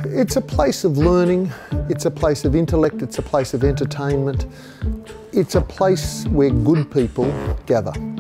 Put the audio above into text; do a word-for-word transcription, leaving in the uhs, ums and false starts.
It's a place of learning, it's a place of intellect, it's a place of entertainment. It's a place where good people gather.